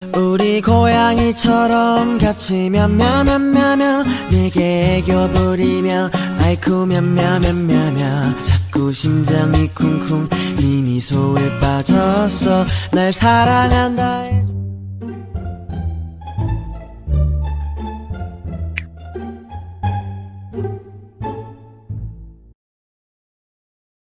우리 고양이처럼 같이 мя며며며며 내게 애교 부리며 아이쿠 мя며며며며 자꾸 심장이 쿵쿵 네 미소에 빠졌어 날 사랑한다 해줘.